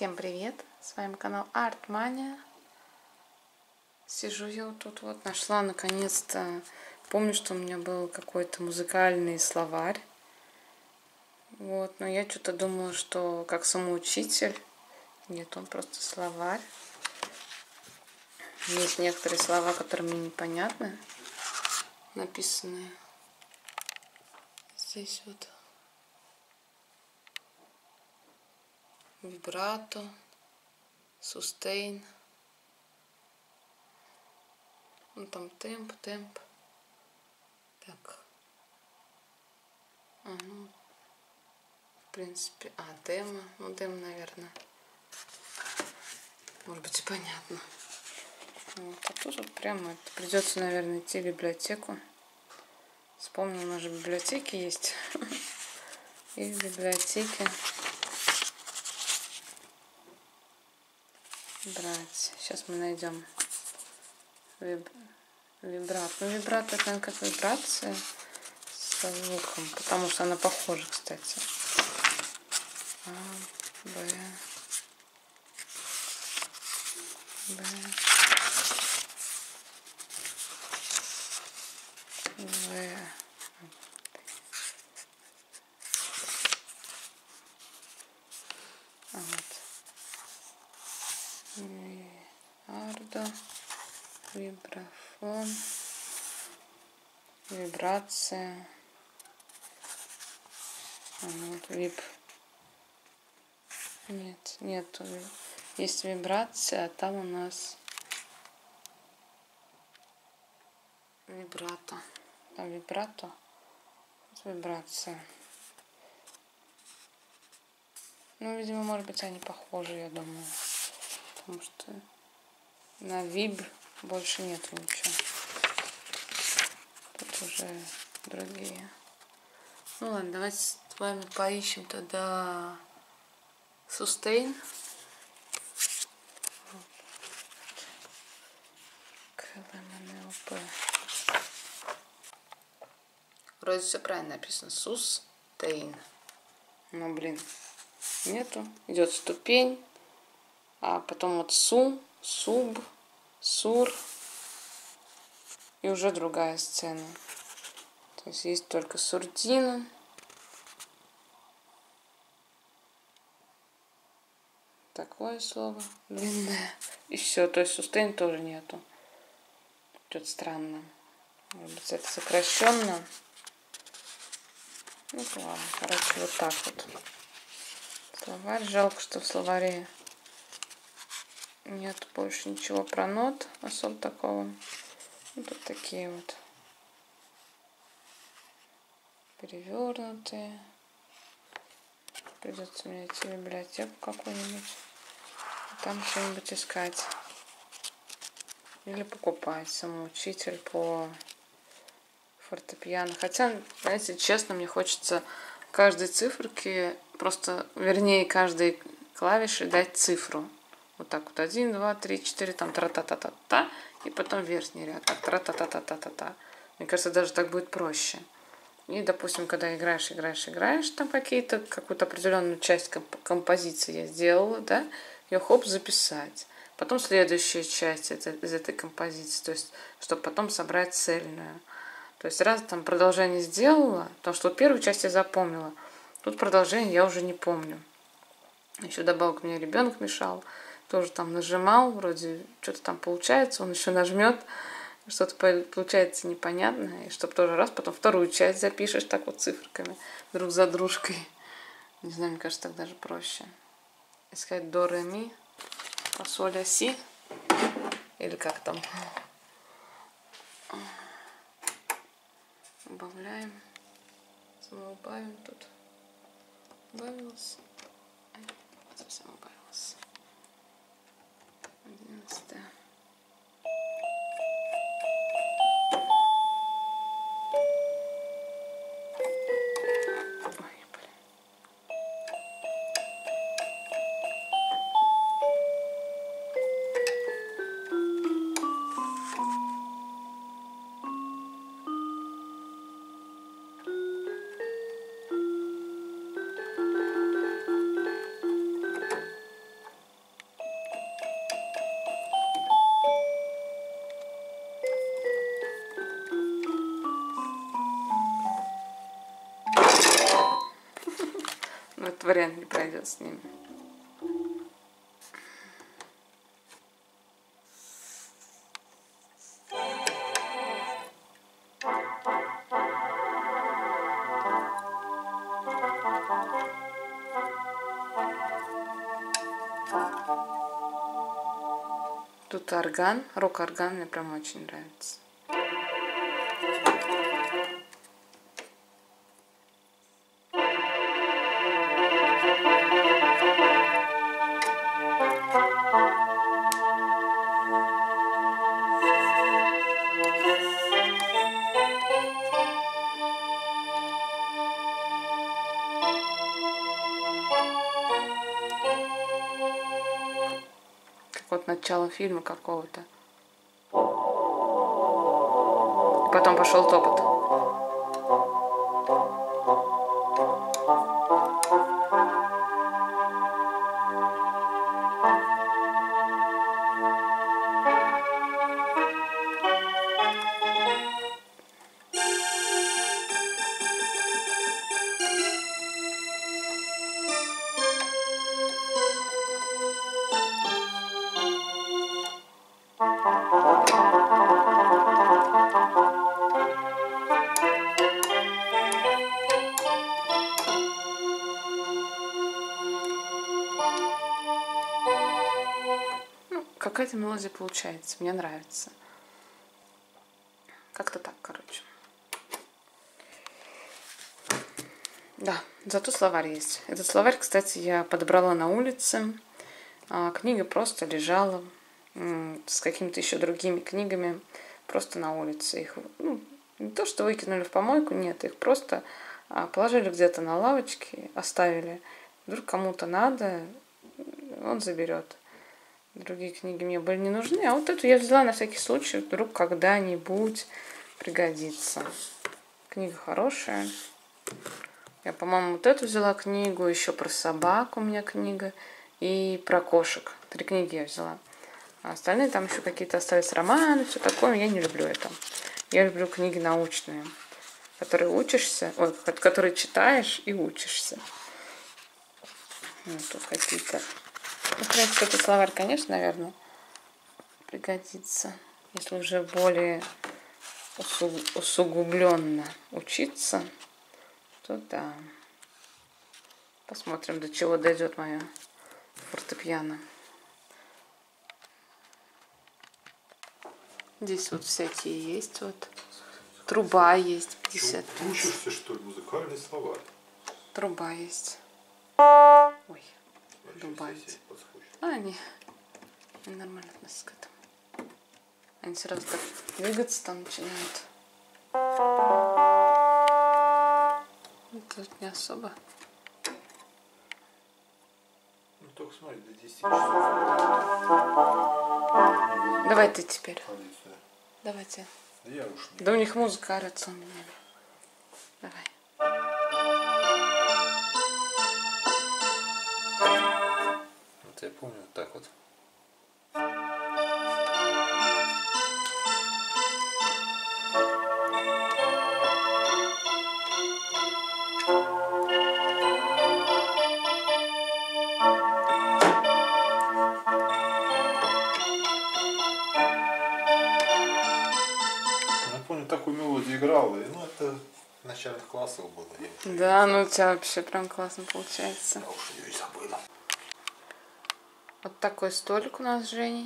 Всем привет! С вами канал Артмания. Сижу я вот тут вот, нашла наконец-то. Помню, что у меня был какой-то музыкальный словарь. Вот, но я что-то думала, что как самоучитель. Нет, он просто словарь. Есть некоторые слова, которые мне непонятны, написанные здесь вот. Вибрато, сустейн. Ну там темп. Так. Ну, в принципе, демо. Ну, демо, наверное. Может быть, и понятно. Вот. А тут вот прямо придется, наверное, идти в библиотеку. Вспомнил, у нас же библиотеки есть. И в библиотеке брать. Сейчас мы найдем вибрат. Ну, вибрат это, наверное, как вибрация со звуком, потому что она похожа, кстати. А, Б, Б, В. Вот. Ардо, вибрафон, вибрация. Вот виб. Нет. Есть вибрация, а там у нас вибрато. Там вибрато. Вибрация. Ну, видимо, может быть, они похожи, я думаю. Потому что на виб больше нет ничего. Тут уже другие. Ну ладно, давайте с вами поищем тогда сустейн. КЛМНЛП. Вроде все правильно написано. Сустейн. Ну, блин, нету. Идет ступень. А потом вот суб, сур. И уже другая сцена. То есть есть только сурдина. Такое слово длинное. И все. То есть сустейн тоже нету. Что-то странно. Может быть, это сокращенно. Ну ладно, короче, вот так вот. Словарь. Жалко, что в словаре нет больше ничего про нот особо такого. Ну, тут такие вот перевернутые. Придется мне идти в библиотеку какую-нибудь. Там что-нибудь искать. Или покупать. Самоучитель по фортепиано. Хотя, знаете, честно, мне хочется каждой циферке, просто, вернее, каждой клавише дать цифру. Вот так вот. 1, 2, 3, 4, там тра-та-та-та-та. И потом верхний ряд. Так, тра-та-та-та-та-та-та. Мне кажется, даже так будет проще. И, допустим, когда играешь, там какую-то определенную часть композиции я сделала, да, ее хоп, записать. Потом следующая часть из этой композиции, то есть, чтобы потом собрать цельную. То есть, раз там продолжение сделала, потому что вот первую часть я запомнила, тут продолжение я уже не помню. Еще добавок мне ребенок мешал, тоже там нажимал, вроде что-то там получается, он еще нажмет, что-то получается непонятное, и чтобы тоже раз, потом вторую часть запишешь так вот циферками друг за дружкой. Не знаю, мне кажется, так даже проще. Искать до, ре, ми, фа, соль, ля, си, или как там. Убавляем. Снова убавим тут. Убавилось. Совсем убавилось. 11. вариант не пройдет с ними. Тут орган, рок-орган мне прям очень нравится. Как вот начало фильма какого-то. Потом пошел топот. Какая-то мелодия получается, мне нравится. Как-то так, короче. Да, зато словарь есть. Этот словарь, кстати, я подобрала на улице. Книга просто лежала с какими-то еще другими книгами просто на улице. Их не то, что выкинули в помойку, нет, их просто положили где-то на лавочке, оставили. Вдруг кому-то надо, он заберет. Другие книги мне были не нужны, а вот эту я взяла на всякий случай, вдруг когда-нибудь пригодится. Книга хорошая. Я, по-моему, вот эту взяла книгу, еще про собак у меня книга и про кошек. 3 книги я взяла. А остальные там еще какие-то остались романы, все такое. Я не люблю это. Я люблю книги научные, которые учишься, которые читаешь и учишься. Вот тут какие-то. Ну, в принципе, этот словарь, конечно, наверное, пригодится, если уже более усугубленно учиться, то да. Посмотрим, до чего дойдет мое фортепиано. Здесь вот всякие есть, вот труба есть, 50. Ты учишься, что ли, музыкальный словарь? Труба есть. Ой, добавить. Они нормально относятся к этому. Они сразу так двигаться там начинают. Тут не особо. Ну только смотри, до 10 часов. Давай ты теперь. Давайте. Я уж не. Да у них музыка орется у меня. Давай. Вот я помню вот так вот. Такую мелодию играл, и это в начальных классах было. Да, ну у тебя вообще прям классно получается. Я уж ее и забыла. Вот такой столик у нас с Женей.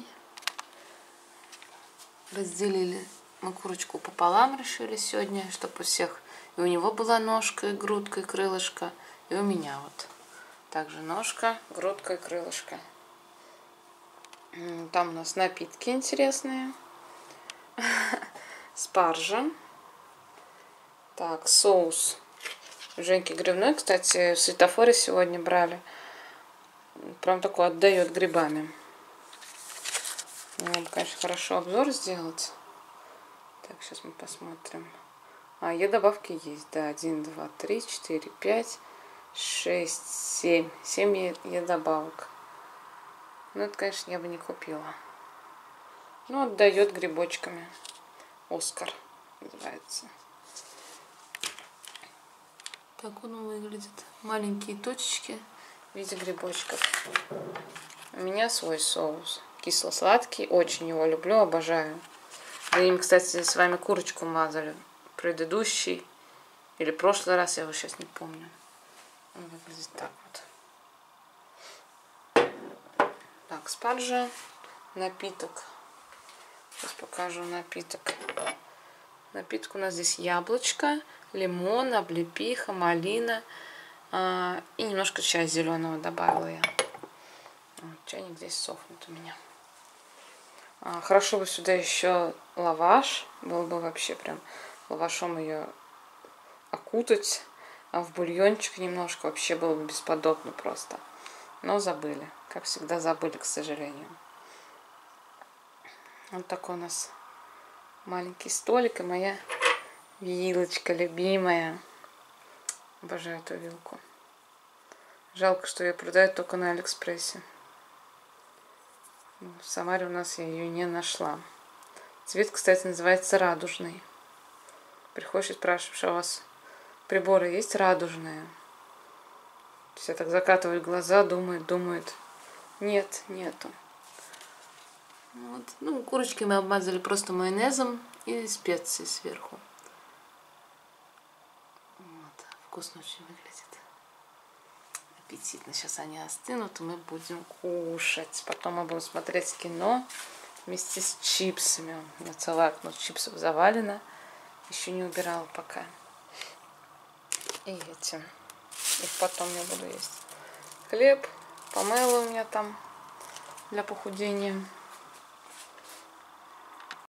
Разделили мы курочку пополам, решили сегодня, чтобы у всех и у него была ножка, и грудка, и крылышко, и у меня вот. Также ножка, грудка и крылышко. Там у нас напитки интересные. Спаржа. Так, соус Женьки грибной, кстати, в светофоре сегодня брали. Прям такой отдает грибами. Надо, конечно, хорошо обзор сделать. Так, сейчас мы посмотрим. Е-добавки есть, да, 1, 2, 3, 4, 5, 6, 7. 7 Е-добавок. Ну, это, конечно, я бы не купила. Ну, отдает грибочками. Оскар называется. Так он выглядит. Маленькие точечки. в виде грибочков. У меня свой соус. Кисло-сладкий. Очень его люблю, обожаю. Мы им, кстати, с вами курочку мазали. Предыдущий или прошлый раз, я его сейчас не помню. Он выглядит так вот. Так, спаржа. Напиток. Сейчас покажу напиток. Напиток у нас здесь яблочко, лимон, облепиха, малина. И немножко чая зеленого добавила я. Вот, чайник здесь сохнет у меня. Хорошо бы сюда еще лаваш. Было бы вообще прям лавашом ее окутать. А в бульончик немножко вообще было бы бесподобно просто. Но забыли. Как всегда забыли, к сожалению. Вот такой у нас маленький столик и моя вилочка любимая. Обожаю эту вилку. Жалко, что ее продают только на Алиэкспрессе. В Самаре у нас я ее не нашла. Цвет, кстати, называется радужный. Приходишь и спрашиваешь, а у вас приборы есть радужные? Все так закатывают глаза, думают. Нет, нету. Вот. Ну, курочки мы обмазали просто майонезом и специи сверху. Вот. Вкусно очень выглядит. Аппетитно. Сейчас они остынут, и мы будем кушать. Потом мы будем смотреть кино вместе с чипсами. У меня целое окно чипсов завалено. Еще не убирала пока. И эти. Их потом я буду есть. Хлеб, помело у меня там для похудения.